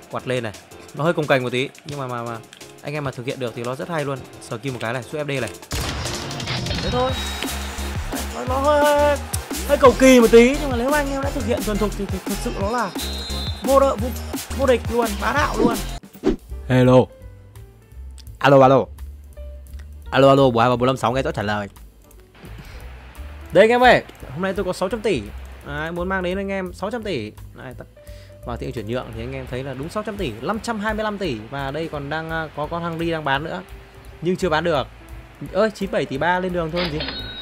quạt lên này. Nó hơi cồng kềnh một tí nhưng mà anh em mà thực hiện được thì nó rất hay luôn. Sờ kim một cái này, sút FD này. Thế thôi. Nó hơi cầu kỳ một tí nhưng mà nếu mà anh em đã thực hiện thuần thục thì thật sự nó là vô địch luôn, bá đạo luôn. Hello. Alo. Alo 42456 nghe rõ trả lời. Đây anh em ơi, hôm nay tôi có 600 tỷ. Đấy, muốn mang đến anh em 600 tỷ. Đấy, vào thị trường chuyển nhượng thì anh em thấy là đúng 600 tỷ, 525 tỷ và đây còn đang có con Hungry đang bán nữa. Nhưng chưa bán được. Ơi, 97 tỷ 3 lên đường thôi làm gì.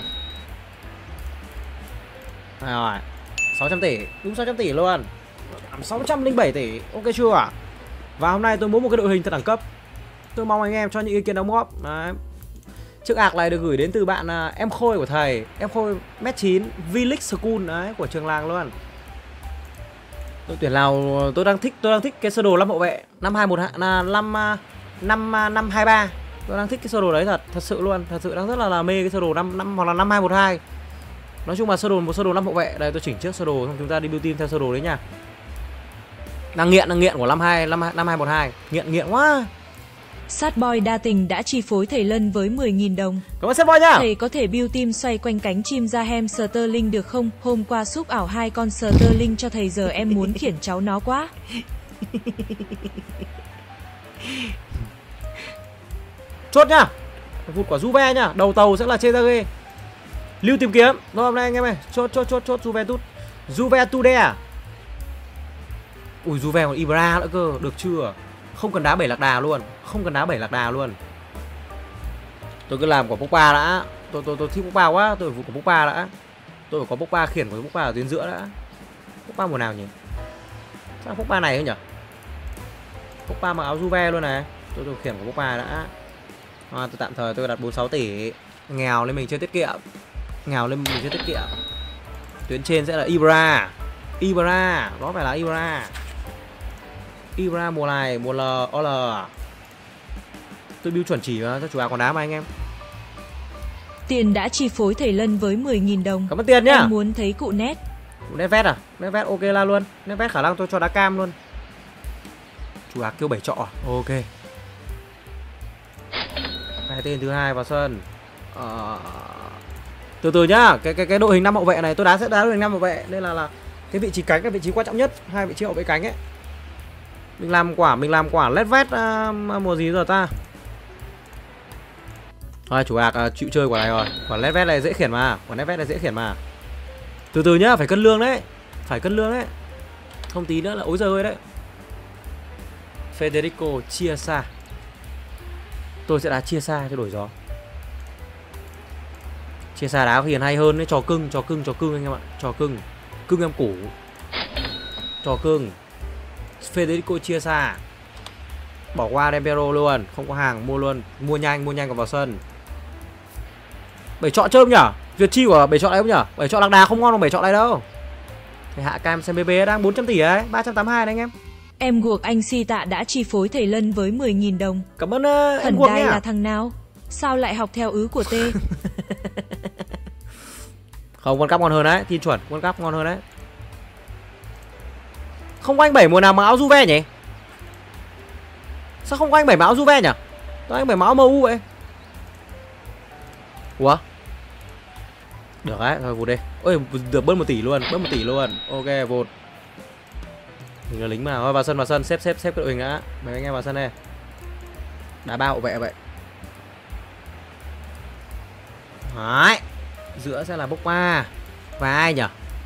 Rồi, 600 tỷ, đúng 600 tỷ luôn. 607 tỷ, ok chưa? Và hôm nay tôi muốn một cái đội hình thật đẳng cấp. Tôi mong anh em cho những ý kiến đóng góp. Đấy. Chiếc ạc này được gửi đến từ bạn em Khôi của thầy. Em Khôi Met 9 V-League School đấy, của trường làng luôn. Đội tuyển Lào tôi đang thích cái sơ đồ 5 hậu vệ, 523. Tôi đang thích cái sơ đồ đấy thật sự luôn, thật sự đang rất là mê cái sơ đồ 5 hoặc là 5212. Nói chung là một sơ đồ 5 hậu vệ. Đây tôi chỉnh trước sơ đồ xong chúng ta đi build team theo sơ đồ đấy nha. Đang nghiện của 5212, nghiện quá. Sadboy đa tình đã chi phối thầy Lân với 10.000 đồng. Cảm ơn Sadboy nhá. Thầy có thể build team xoay quanh cánh chim ra hem Sterling được không? Hôm qua súp ảo 2 con Sterling cho thầy, giờ em muốn khiển cháu nó quá. Chốt nhá. Vụt quả Juve nhá. Đầu tàu sẽ là Cesare. Lưu tìm kiếm. Rồi hôm nay anh em ơi, chốt Juventus. Ui Juve còn Ibra nữa cơ, được chưa? Không cần đá 7 lạc đà luôn. Tôi cứ làm quả Pogba đã. Tôi thích Pogba quá, tôi phải vụ của Pogba đã. Tôi phải có Pogba, khiển của Pogba ở tuyến giữa đã. Pogba mùa nào nhỉ? Chắc là Pogba này thôi nhỉ? Pogba mặc áo Juve luôn này. Tôi khiển của Pogba đã. Tôi tạm thời tôi đặt 46 tỷ. Nghèo lên mình chơi tiết kiệm. Tuyến trên sẽ là Ibra. Đó phải là Ibra mùa này, mùa LOL. Tôi build chuẩn chỉ cho chủ áo còn đá mà anh em. Tiền đã chi phối thầy Lân với 10.000 đồng. Cảm ơn Tiền nhá. Em muốn thấy cụ Nét. Cụ Nedved à? Nedved ok la luôn. Nedved khả năng tôi cho đá cam luôn. Chủ áo kêu 7 trọ à? Ok. Cái tên thứ hai vào sân. Từ từ nhá. Cái đội hình 5 hậu vệ này tôi sẽ đá đội hình 5 hậu vệ nên là cái vị trí cánh là vị trí quan trọng nhất, hai vị trí hậu vệ cánh ấy. Mình làm quả Nedved mùa gì rồi ta? Thôi chủ ạc chịu chơi quả này rồi. Quả Nedved này dễ khiển mà. Từ từ nhá, phải cân lương đấy. Không tí nữa là ối giời ơi đấy. Federico Chiesa. Tôi sẽ đá Chiesa cho đổi gió. Chiesa đá hiền hay hơn đấy, trò cưng anh em ạ. Cưng em củ. Trò cưng. Federico Chiesa. Bỏ qua Dembele luôn, không có hàng mua luôn, mua nhanh còn vào sân. 7 chọn chơm nhở? Duyệt chi của 7 chọn này không nhở? 7 chọn lạc đà không ngon bằng 7 chọn này đâu. Thì hạ cam CBB đang 400 tỷ đấy, 382 đấy anh em. Em guộc anh Si Tạ đã chi phối thầy Lân với 10.000 đồng. Cảm ơn em guộc nhé. nhá. Là thằng nào? Sao lại học theo ứ của T? Không, World Cup ngon hơn đấy, tin chuẩn, World Cup ngon hơn đấy. Không có anh 7 mùa nào mặc áo Juve nhỉ? Sao không có anh 7 áo Juve nhỉ? Sao anh 7 áo MU vậy? Ủa? Được đấy, thôi vụt đi. Ôi, được bớt 1 tỷ luôn, Ok, vụt. Mình là lính mà. Thôi vào sân, xếp cái đội hình đã. Mấy anh em vào sân đây. Đá 3 hậu vệ vậy. Đấy. Giữa sẽ là Pogba và ai nhỉ?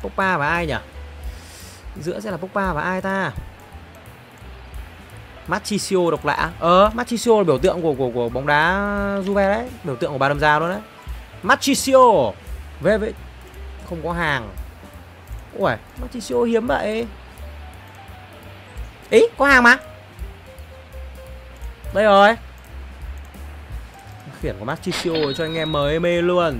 Giữa sẽ là Pogba và ai ta? Marchisio độc lạ. Marchisio là biểu tượng của bóng đá Juve đấy, biểu tượng của Bà Đầm Giao luôn đấy. Marchisio. Về không có hàng. Ui, Marchisio hiếm vậy. Ý, có hàng mà. Đây rồi. Khiển của Marchisio cho anh em mê luôn.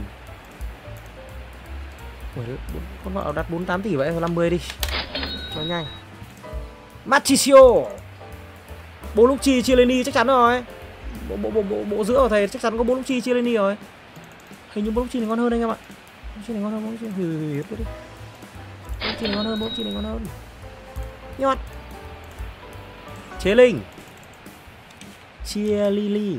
Ui, con vợ đặt 48 tỷ vậy, 50 đi. Cho nhanh. Marchisio. Bonucci Chiellini chắc chắn rồi. Bộ giữa của thầy chắc chắn có Bonucci Chiellini rồi. Hình như Bonucci này ngon hơn anh em ạ. Bonucci này ngon hơn. Bonucci này ngon hơn. Nhọt. Chế Linh. Chia Lily.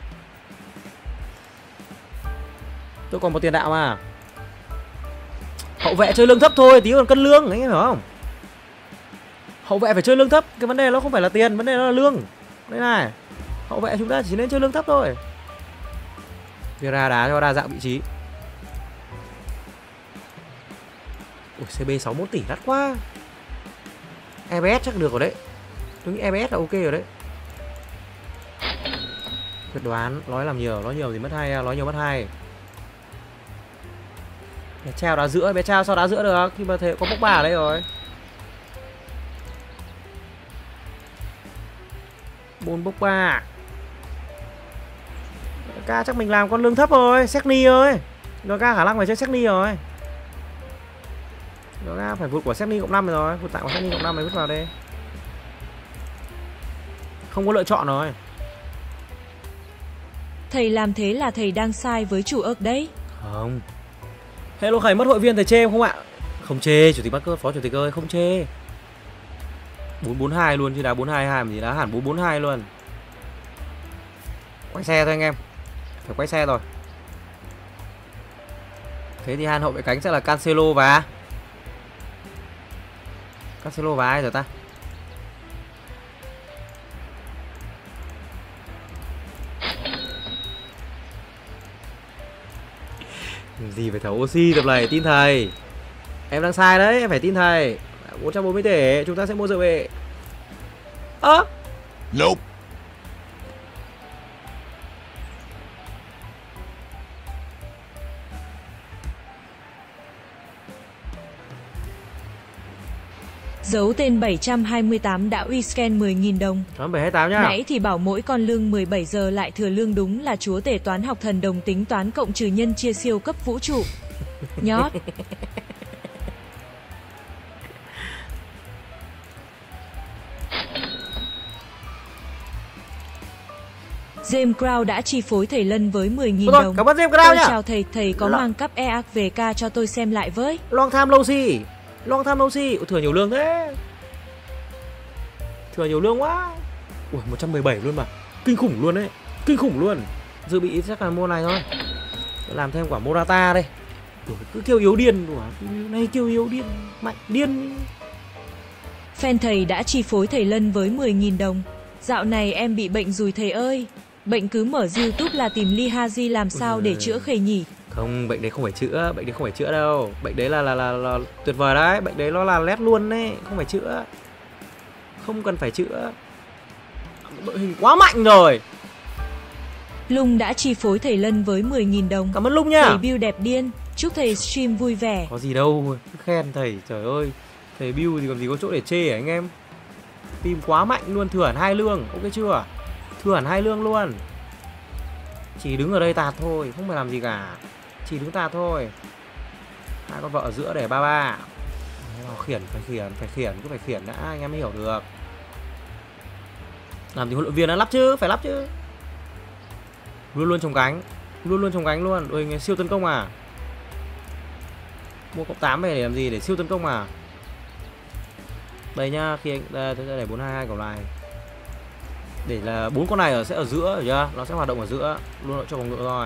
Tôi còn một tiền đạo mà. Hậu vệ chơi lương thấp thôi, tí còn cân lương, anh em hiểu không? Hậu vệ phải chơi lương thấp, cái vấn đề nó không phải là tiền, vấn đề nó là lương. Đây này, hậu vệ chúng ta chỉ nên chơi lương thấp thôi. Vera đá cho đa dạng vị trí. Ui, CB 61 tỷ đắt quá. EBS chắc được rồi đấy. Tôi nghĩ EBS là ok rồi đấy. Quyết đoán, nói nhiều thì mất hay, nói nhiều mất hay. Bé Trao đá giữa, bé Trao sao đá giữa được khi mà thế có Pogba ở đây rồi. 4 Pogba. Ca chắc mình làm con lương thấp rồi, Szczęsny ơi. Nó ca khả năng phải chơi Szczęsny rồi. Nó ca phải vụt của Szczęsny cộng 5 rồi, vụt tặng của Szczęsny cộng 5 này vứt vào đây. Không có lựa chọn rồi. Thầy làm thế là thầy đang sai với chủ ớt đấy. Không. Hello Khải, mất hội viên thầy chê em không ạ? Không chê, chủ tịch Bắc Cơ, phó chủ tịch ơi, không chê. 442 luôn chứ đá 422 mà gì đá hẳn 442 luôn. Quay xe thôi anh em. Phải quay xe rồi. Thế thì hai hậu vệ cánh sẽ là Cancelo và ai rồi ta? Gì phải thấu oxy tập này, tin thầy. Em đang sai đấy, em phải tin thầy. 440 tỷ, chúng ta sẽ mua dự bị. Ơ? Nope. Giấu tên 728 đã uy scan 10.000 đồng. 728 nhá. Nãy thì bảo mỗi con lương 17 giờ lại thừa lương, đúng là chúa tể toán học thần đồng tính toán cộng trừ nhân chia siêu cấp vũ trụ. Nhót. James Crow đã chi phối thầy Lân với 10.000 đồng. Cảm ơn James Crow nhá. Chào thầy, thầy có mang cắp EAC về ca cho tôi xem lại với. Long tham lâu xì. Thừa nhiều lương thế. Thừa nhiều lương quá. Ui 117 luôn mà. Kinh khủng luôn đấy. Kinh khủng luôn. Dự bị chắc là mua này thôi. Làm thêm quả Morata đây. Ui, cứ kêu yếu điên. Này kêu yếu điên. Mạnh điên. Fan thầy đã chi phối thầy Lân với 10.000 đồng. Dạo này em bị bệnh rồi thầy ơi. Bệnh cứ mở YouTube là tìm Lee Haji làm sao để chữa khề nhỉ? Không, bệnh đấy không phải chữa, bệnh đấy không phải chữa đâu. Bệnh đấy là tuyệt vời đấy, bệnh đấy nó là lét luôn đấy, không phải chữa. Không cần phải chữa. Đội hình quá mạnh rồi. Lung đã chi phối thầy Lân với 10.000 đồng. Cảm ơn Lung nha. Thầy Bill đẹp điên, chúc thầy stream vui vẻ. Có gì đâu, khen thầy, trời ơi. Thầy Bill thì còn gì có chỗ để chê hả anh em? Team quá mạnh luôn, thừa hẳn 2 lương, ok chưa? Thừa hẳn 2 lương luôn. Chỉ đứng ở đây tạt thôi, không phải làm gì cả. Chỉ đứng tạt thôi. Hai con vợ ở giữa để 33. Khiển, cứ phải khiển đã, anh em mới hiểu được. Làm gì huấn luyện viên đã lắp chứ, phải lắp chứ. Luôn luôn trồng cánh luôn. Đội hình siêu tấn công à. Mua cộng 8 về để làm gì, để siêu tấn công à. Đây nhá, khi anh đây, để 422 còn lại. Để là 4 con này sẽ ở giữa, hiểu chưa? Nó sẽ hoạt động ở giữa, luôn cho vòng ngựa rồi.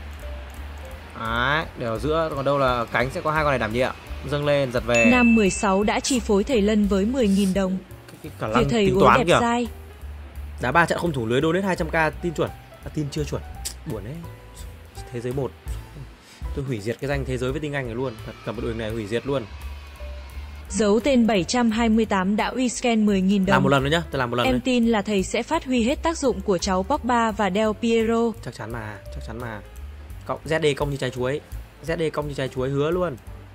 Đấy, để ở giữa, còn đâu là cánh sẽ có 2 con này đảm nhiệm. Dâng lên, giật về. Nam 16 đã chi phối thầy Lân với 10.000 đồng. Việc thầy tính gối toán đẹp kìa. dai. Đá 3 trận không thủng lưới, donate 200k, tin chuẩn. Tin chưa chuẩn. Buồn đấy. Thế giới 1. Tôi hủy diệt cái danh thế giới với tiếng Anh này luôn. Thật, cả một đội này hủy diệt luôn. Giấu tên 728 đã uy scan 10.000 đồng. Làm một lần nữa nhá, tôi làm một lần Em nữa. tin là thầy sẽ phát huy hết tác dụng của cháu Pogba và Del Piero. Chắc chắn mà. Cộng ZD công như trái chuối. ZD công như trái chuối hứa luôn.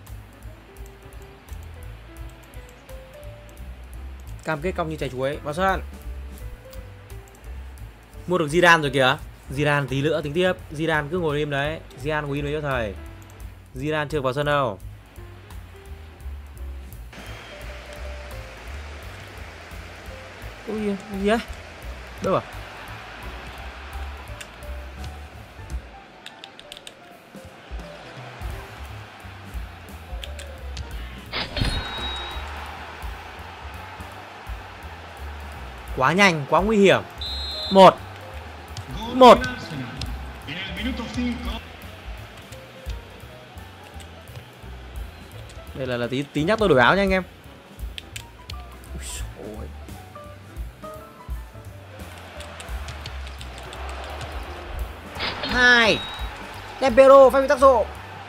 Cam kết công như trái chuối. Vào sân. Mua được Zidane rồi kìa. Zidane tí nữa tính tiếp. Zidane cứ ngồi im đấy. Zidane ngồi im đấy cho thầy. Zidane chưa vào sân đâu. Ui gì ấy? Đâu à? Quá nhanh, quá nguy hiểm. 1-1. Đây là tí nhắc tôi đổi áo nha anh em. Ôi. Hai. Tempero phát huy tác dụng.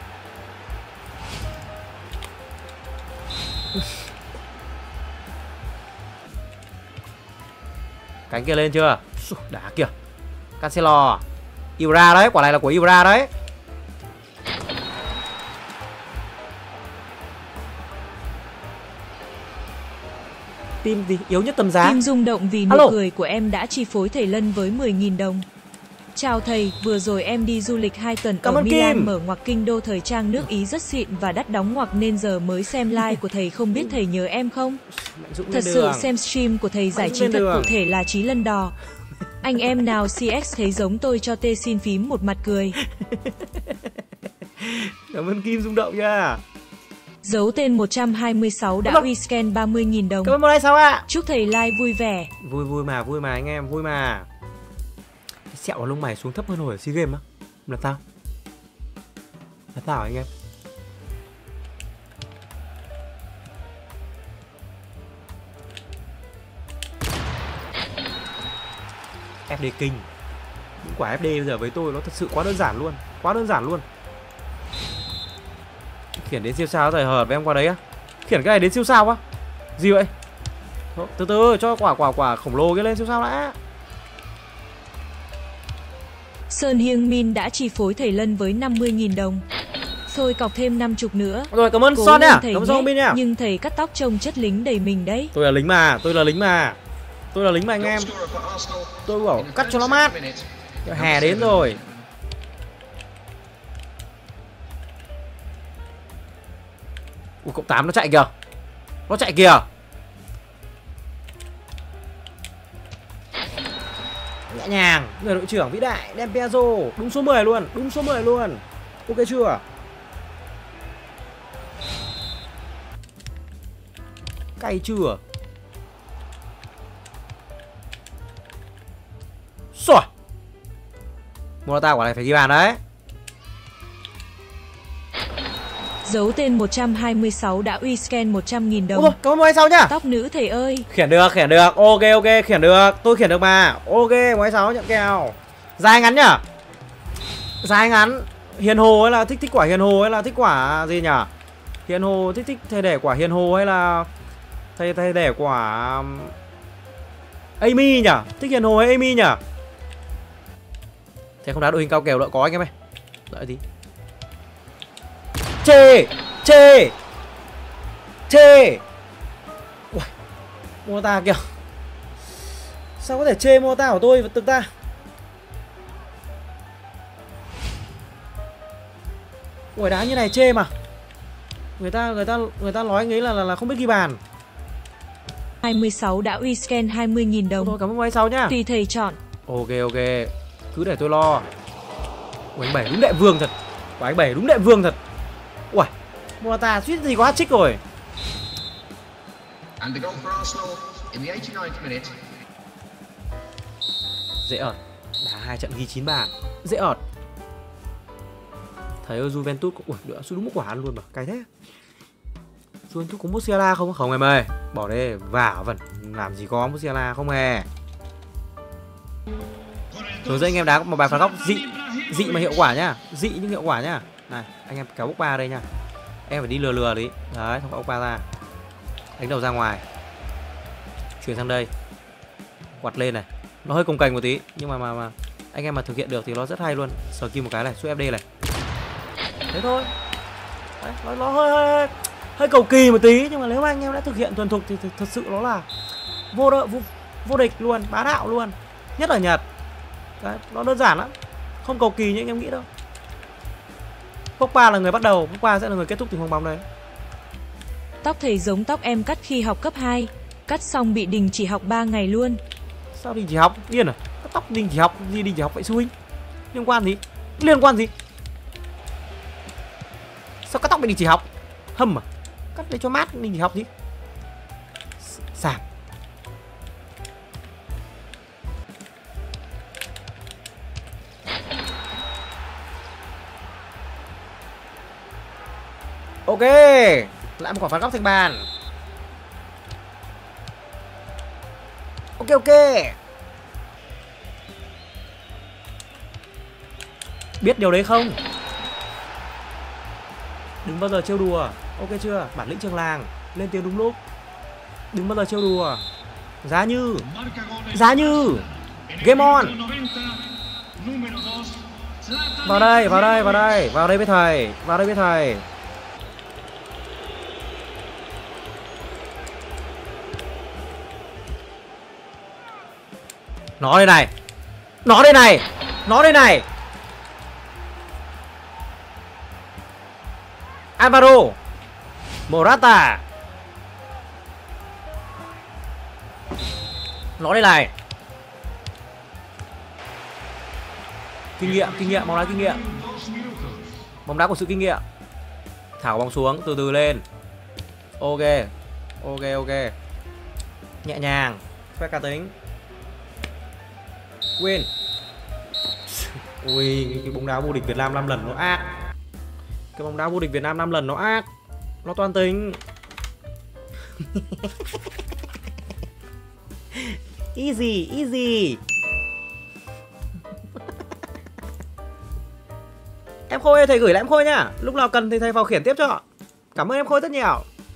Cánh kia lên chưa? Đá kìa. Cancelo. Ibra đấy, quả này là của Ibra đấy. Team gì yếu nhất tầm giá. Team rung động vì nụ cười của em đã chi phối thầy Lân với 10.000 đồng. Chào thầy, vừa rồi em đi du lịch 2 tuần ở Milan, mở ngoặc kinh đô thời trang nước Ý rất xịn và đắt đóng ngoặc nên giờ mới xem live của thầy, không biết thầy nhớ em không? Thật sự xem stream của thầy giải trí thật cụ thể là Chí Lân Đò. Anh em nào CX thấy giống tôi cho tê xin phím một mặt cười. Cảm ơn Kim rung động nha. Dấu tên 126 đã rescan 30.000 đồng. Cảm ơn 126 ạ. Chúc thầy live vui vẻ. Vui mà anh em, vui mà. Cái sẹo ở lông mày xuống thấp hơn hồi ở SEA Games á. Là sao? Là sao anh em? FD King. Những quả FD bây giờ với tôi nó thật sự quá đơn giản luôn. Quá đơn giản luôn. Khiển đến siêu sao rồi hợp với em qua đấy á. Khiển cái này đến siêu sao á. Gì vậy? Từ từ cho quả khổng lồ cái lên siêu sao đã. Sơn Hiêng Min đã chi phối thầy Lân với 50.000 đồng. Thôi cọc thêm 50 nữa. Rồi cảm ơn Son nha. Cảm ơn Son Min nha. Nhưng thầy cắt tóc trông chất lính đầy mình đấy. Tôi là lính mà, anh em. Tôi bảo cắt cho nó mát. Hè đến rồi. Ui, cộng 8 nó chạy kìa. Nhẹ nhàng, người đội trưởng vĩ đại Del Piero, đúng số 10 luôn. Ok chưa? Cay chưa? Rồi. Morata quả này phải ghi bàn đấy. Dấu tên 126 đã rescan 100.000 đồng. Ủa, cảm ơn 126 nhá. Tóc nữ thầy ơi. Khiển được. Ok, khiển được. Tôi khiển được mà. Ok, 126 nhận kèo. Dài ngắn nhá. Dài ngắn. Hiền hồ hay là thích quả hiền hồ hay là thích quả gì nhỉ? Hiền hồ thích thầy đẻ quả hiền hồ hay là thầy đẻ quả Amy nhỉ? Thích hiền hồ hay Amy nhỉ? Thế không đá đội hình cao kèo đợi có anh em ơi. Đợi tí. Chê. Ui, Morata kìa. Sao có thể chê Morata của tôi vật thực ta? Ui, đá như này chê mà. Người ta nói anh ấy là không biết ghi bàn. 26 đã rescan 20.000 đồng. Thôi cảm ơn 26 nhá. Tùy thầy chọn. Ok. Cứ để tôi lo. Ui, anh Bảy đúng đệ vương thật. Anh Bảy đúng đệ vương thật. Ui, Morata suýt gì có hat-trick rồi. Dễ ợt. Đá 2 trận ghi 9 bàn. Dễ ợt. Thầy ơi, Juventus ui, đúng một quả ăn luôn mà, cay thế. Juventus có Musiala không? Không em ơi. Bỏ đi, vả vẩn. Làm gì có Musiala không hề. Rồi anh em đá một bài phạt góc dị mà hiệu quả nhá. Dị nhưng hiệu quả nhá. Này, anh em kéo bốc ba đây nhá. Em phải đi lừa đi. Đấy, không có bốc ba ra. Đánh đầu ra ngoài. Chuyển sang đây. Quạt lên này. Nó hơi cồng kềnh một tí, nhưng mà anh em mà thực hiện được thì nó rất hay luôn. Sờ kim một cái này, sút FD này. Thế thôi. Đấy, nó hơi cầu kỳ một tí, nhưng mà nếu mà anh em đã thực hiện thuần thục thì thật sự nó là vô địch luôn, bá đạo luôn. Nhất ở Nhật. Đấy, nó đơn giản lắm. Không cầu kỳ như anh em nghĩ đâu. Pogba là người bắt đầu, Pogba sẽ là người kết thúc tình huống bóng đấy. Tóc thầy giống tóc em cắt khi học cấp 2. Cắt xong bị đình chỉ học 3 ngày luôn. Sao đình chỉ học? Điên à? Cắt tóc đình chỉ học, gì đình chỉ học vậy sư huynh? Liên quan gì? Sao cắt tóc bị đình chỉ học? Hâm à? Cắt để cho mát đình chỉ học gì? Sạc. Ok. Lại một quả phạt góc thành bàn. Ok ok. Biết điều đấy không? Đừng bao giờ trêu đùa. Ok chưa? Bản lĩnh trường làng. Lên tiếng đúng lúc. Đừng bao giờ trêu đùa. Giá Như. Giá Như. Game on. Vào đây, vào đây, vào đây. Vào đây với thầy. Vào đây với thầy. Nó đây này. Nó đây này. Nó đây này. Alvaro. Morata. Nó đây này. Kinh nghiệm, bóng đá kinh nghiệm. Bóng đá của sự kinh nghiệm. Thảo bóng xuống, từ từ lên. Ok. Ok ok. Nhẹ nhàng, phép cá tính. Win. Ui, cái bóng đá vô địch Việt Nam 5 lần nó ác. Cái bóng đá vô địch Việt Nam 5 lần nó ác. Nó toan tính. Easy, easy. Em Khôi ơi, thầy gửi lại em Khôi nhá. Lúc nào cần thì thầy vào khiển tiếp cho. Cảm ơn em Khôi rất nhiều.